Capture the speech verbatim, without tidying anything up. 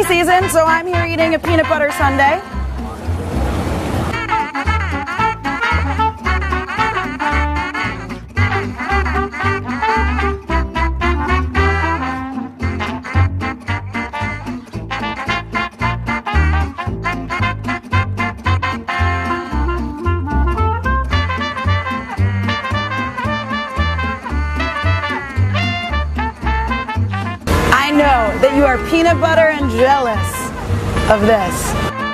season, so I'm here eating a peanut butter sundae. I know that you are peanut butter and jealous of this.